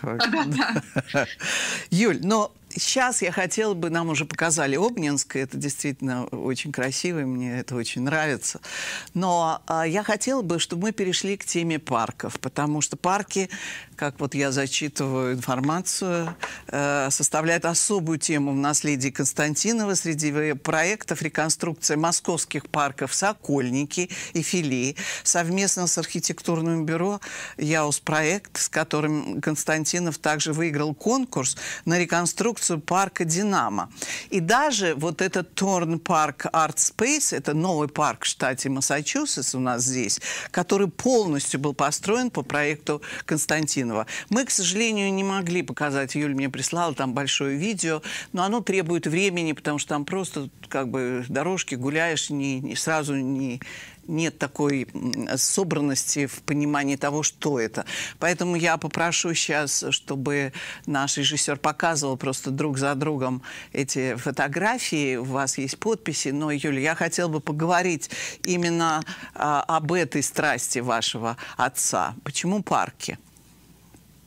Юль, но сейчас я хотела бы, нам уже показали Обнинск, это действительно очень красиво, мне это очень нравится. Но я хотела бы, чтобы мы перешли к теме парков, потому что парки, как вот я зачитываю информацию, составляют особую тему в наследии Константинова. Среди проектов реконструкция московских парков Сокольники и Филии совместно с архитектурным бюро «Яус-проект», с которым Константинов также выиграл конкурс на реконструкцию парка «Динамо». И даже вот этот Торн-парк Арт Спейс, это новый парк в штате Массачусетс у нас здесь, который полностью был построен по проекту Константинова. Мы, к сожалению, не могли показать, Юля мне прислала там большое видео, но оно требует времени, потому что там просто как бы дорожки гуляешь, сразу нет такой собранности в понимании того, что это. Поэтому я попрошу сейчас, чтобы наш режиссер показывал просто друг за другом эти фотографии. У вас есть подписи. Но, Юля, я хотела бы поговорить именно об этой страсти вашего отца. Почему парки?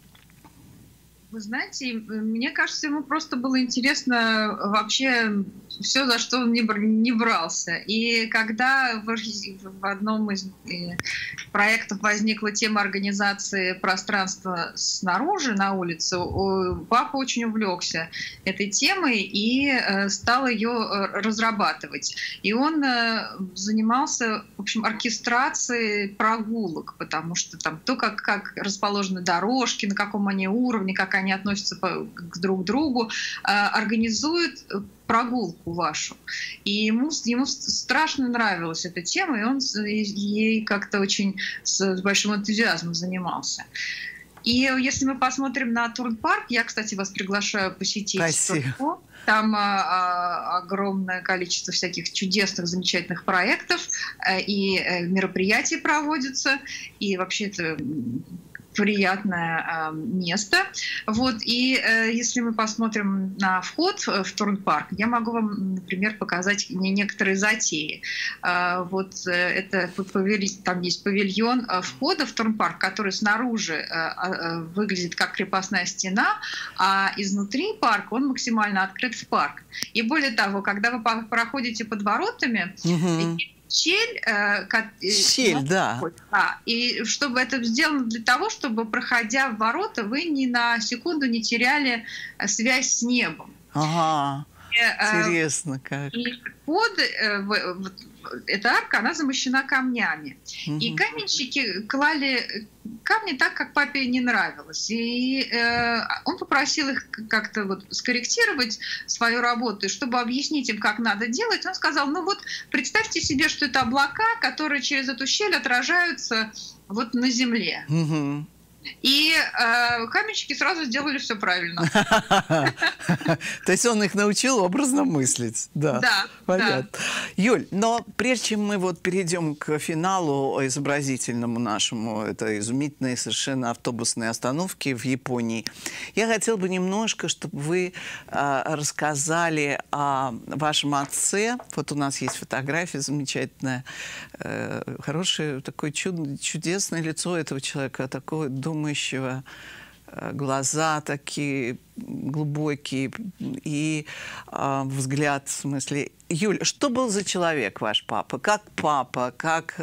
Вы знаете, мне кажется, ему просто было интересно вообще все, за что он не брался. И когда в одном из проектов возникла тема организации пространства снаружи, на улице, папа очень увлекся этой темой и стал ее разрабатывать. И он занимался, в общем, оркестрацией прогулок, потому что там то, как расположены дорожки, на каком они уровне, как они относятся друг к другу, организует прогулку вашу. И ему страшно нравилась эта тема, и он ей как-то очень с большим энтузиазмом занимался. И если мы посмотрим на Торн-парк, я, кстати, вас приглашаю посетить. Торн-парк. Там огромное количество всяких чудесных, замечательных проектов, и мероприятий проводятся, и вообще это приятное место. Вот. И если мы посмотрим на вход в Торн-парк, я могу вам, например, показать некоторые затеи. Вот это там есть павильон входа в Торн-парк, который снаружи выглядит как крепостная стена, а изнутри парк он максимально открыт в парк. И более того, когда вы проходите под воротами, щель, да. И чтобы это сделано для того, чтобы, проходя в ворота, вы ни на секунду не теряли связь с небом. Ага, интересно как. И эта арка, она замощена камнями. И каменщики клали камни так, как папе не нравилось. И он попросил их как-то вот скорректировать свою работу, и чтобы объяснить им, как надо делать, он сказал, ну вот представьте себе, что это облака, которые через эту щель отражаются вот на земле. И каменщики сразу сделали все правильно. То есть он их научил образно мыслить. Да, понятно. Юль, но прежде чем мы вот перейдем к финалу изобразительному нашему, это изумительные совершенно автобусные остановки в Японии, я хотела бы немножко, чтобы вы рассказали о вашем отце. Вот у нас есть фотография замечательная, хорошее, такое чудесное лицо этого человека, такое думающего, глаза такие глубокие и взгляд, в смысле. Юль, что был за человек ваш папа? Как папа, как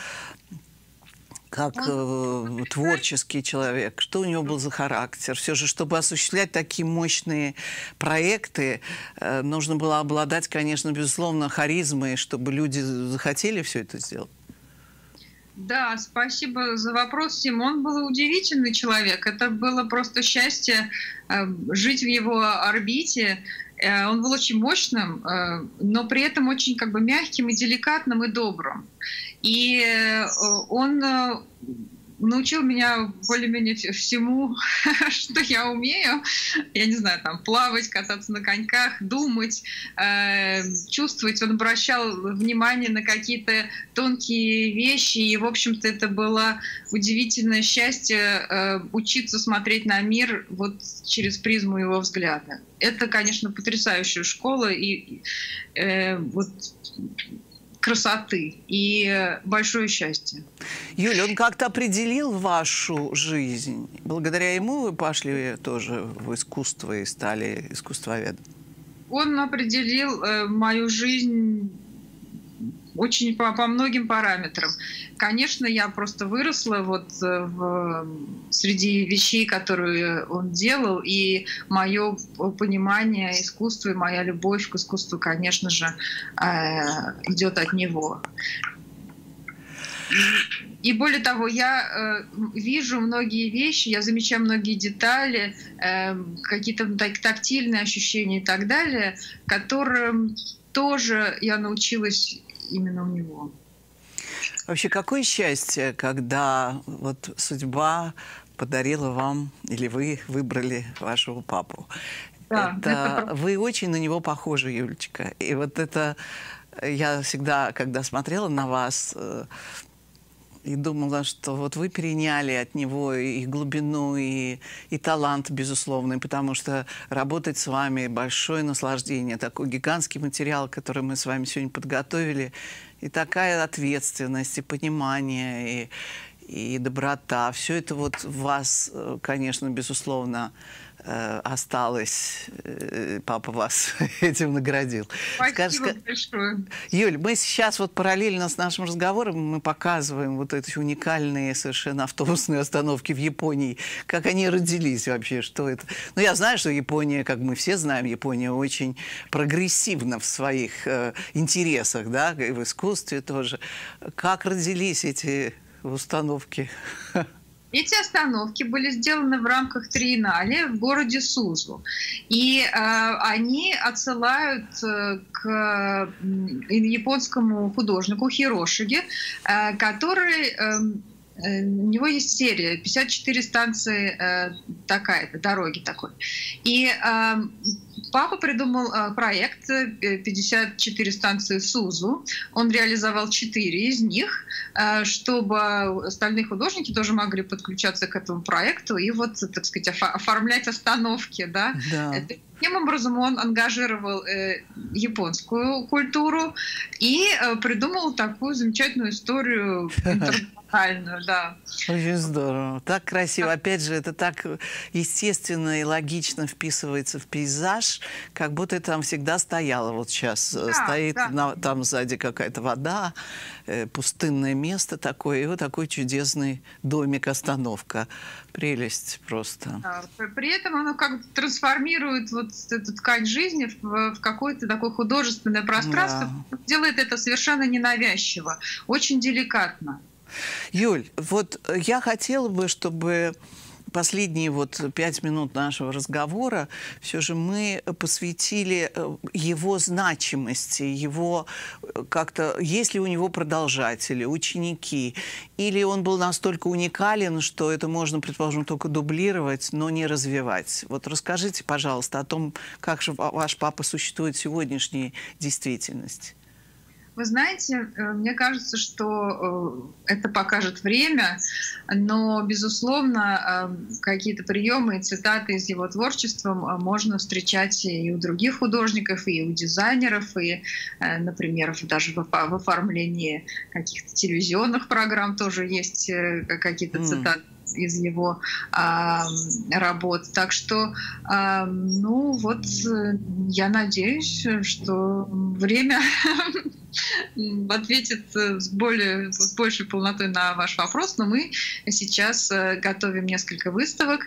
творческий человек? Что у него был за характер? Все же, чтобы осуществлять такие мощные проекты, нужно было обладать, конечно, безусловно, харизмой, чтобы люди захотели все это сделать. Да, спасибо за вопрос, Сим. Он был удивительный человек. Это было просто счастье жить в его орбите. Он был очень мощным, но при этом очень как бы мягким и деликатным и добрым. И он научил меня более-менее всему, что я умею. Я не знаю, там, плавать, кататься на коньках, думать, чувствовать. Он обращал внимание на какие-то тонкие вещи. И, в общем-то, это было удивительное счастье учиться смотреть на мир вот через призму его взгляда. Это, конечно, потрясающая школа и вот красоты и большое счастье. Юля, он как-то определил вашу жизнь? Благодаря ему вы пошли тоже в искусство и стали искусствоведом? Он определил мою жизнь очень по многим параметрам. Конечно, я просто выросла вот среди вещей, которые он делал, и мое понимание искусства и моя любовь к искусству, конечно же, идет от него. И более того, я вижу многие вещи, я замечаю многие детали, какие-то тактильные ощущения и так далее, которым тоже я научилась именно у него. Вообще, какое счастье, когда вот судьба подарила вам, или вы выбрали вашего папу. Да, это... Вы очень на него похожи, Юлечка. И вот это я всегда, когда смотрела на вас, и думала, что вот вы переняли от него и глубину, и талант, безусловно, потому что работать с вами большое наслаждение, такой гигантский материал, который мы с вами сегодня подготовили, и такая ответственность, и понимание, и доброта. Все это вот в вас, конечно, безусловно, осталось. Папа вас этим наградил. Спасибо большое. Юль, мы сейчас вот параллельно с нашим разговором мы показываем вот эти уникальные совершенно автобусные остановки в Японии. Как они родились вообще, что это? Ну, я знаю, что Япония, как мы все знаем, Япония очень прогрессивна в своих интересах, да, и в искусстве тоже. Как родились эти установки? Эти остановки были сделаны в рамках триеннале в городе Сузу. И они отсылают к японскому художнику Хирошиге, который... У него есть серия, 54 станции такая-то, дороги такой. И папа придумал проект 54 станции Сузу. Он реализовал 4 из них, чтобы остальные художники тоже могли подключаться к этому проекту и вот, так сказать, оформлять остановки. Да? Да. Таким образом он ангажировал японскую культуру и придумал такую замечательную историю интернациональную, да. Очень здорово. Так красиво. Опять же, это так естественно и логично вписывается в пейзаж, как будто это там всегда стояло. Вот сейчас стоит там сзади какая-то вода, пустынное место такое, и вот такой чудесный домик-остановка. Прелесть просто. При этом оно как бы трансформирует вот эту ткань жизни в какое-то такое художественное пространство. Да. Делает это совершенно ненавязчиво, очень деликатно. Юль, вот я хотела бы, чтобы последние вот 5 минут нашего разговора все же мы посвятили его значимости, его как-то, есть ли у него продолжатели, ученики, или он был настолько уникален, что это можно, предположим, только дублировать, но не развивать. Вот расскажите, пожалуйста, о том, как же ваш папа существует в сегодняшней действительности. Вы знаете, мне кажется, что это покажет время, но, безусловно, какие-то приемы и цитаты из его творчества можно встречать и у других художников, и у дизайнеров, и, например, даже в оформлении каких-то телевизионных программ тоже есть какие-то цитаты из его работ. Так что, ну вот, я надеюсь, что время ответит с большей полнотой на ваш вопрос, но мы сейчас готовим несколько выставок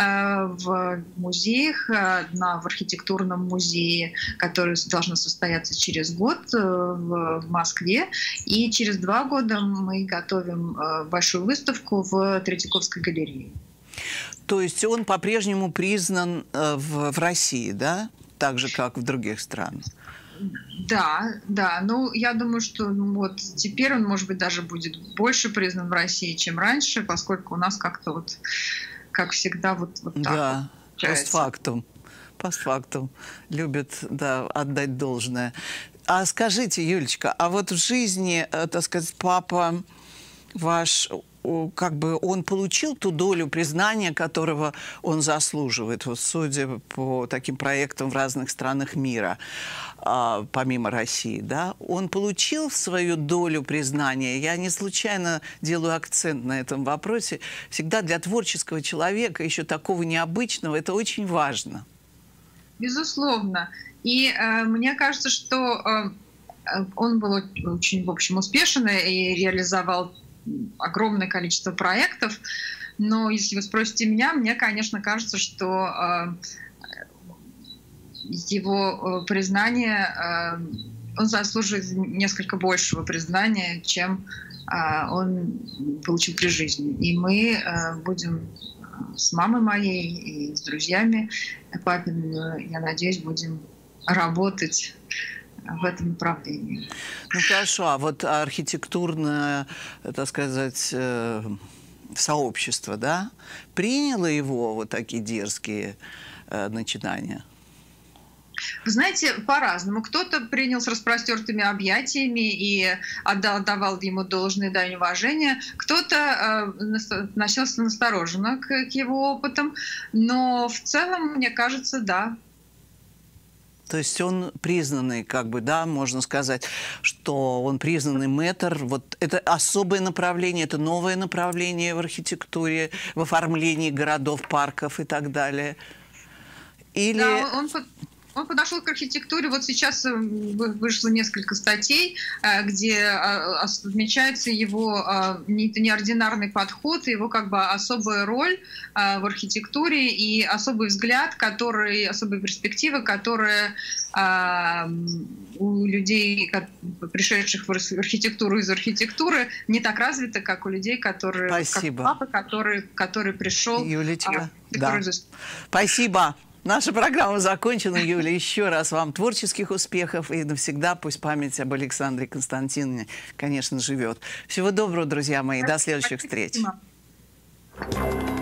в музеях, одна в архитектурном музее, которая должна состояться через год в Москве, и через 2 года мы готовим большую выставку в Третьяковской галерее. То есть он по-прежнему признан в России, да? Так же, как в других странах? Да, да. Ну, я думаю, что вот теперь он, может быть, даже будет больше признан в России, чем раньше, поскольку у нас как-то вот, как всегда, вот так. Да, постфактум. Постфактум. Любят, да, отдать должное. А скажите, Юлечка, а вот в жизни, так сказать, папа ваш, как бы он получил ту долю признания, которого он заслуживает, вот, судя по таким проектам в разных странах мира, помимо России, да? Он получил свою долю признания. Я не случайно делаю акцент на этом вопросе. Всегда для творческого человека, еще такого необычного, это очень важно. Безусловно. И мне кажется, что он был очень, в общем, успешен и реализовал огромное количество проектов, но если вы спросите меня, мне, конечно, кажется, что его признание, он заслуживает несколько большего признания, чем он получил при жизни. И мы будем с мамой моей и с друзьями папиными, я надеюсь, будем работать в этом направлении. Ну хорошо, а вот архитектурное, так сказать, сообщество, да, приняло его вот такие дерзкие начинания? Вы знаете, по-разному. Кто-то принял с распростертыми объятиями и отдавал ему должное дань уважения. Кто-то относился настороженно к его опытам. Но в целом, мне кажется, да. То есть он признанный, как бы, да, можно сказать, что он признанный мэтр. Вот это особое направление, это новое направление в архитектуре, в оформлении городов, парков и так далее. Или... Да, он подошел к архитектуре. Вот сейчас вышло несколько статей, где отмечается его неординарный подход, его как бы особая роль в архитектуре и особый взгляд, особые перспективы, которые у людей, пришедших в архитектуру из архитектуры, не так развиты, как у людей, которые, Спасибо. как папа, который пришел. Юлечка, да. Спасибо. Наша программа закончена, Юля. Еще раз вам творческих успехов и навсегда пусть память об Александре Константиновне, конечно, живет. Всего доброго, друзья мои. До следующих встреч.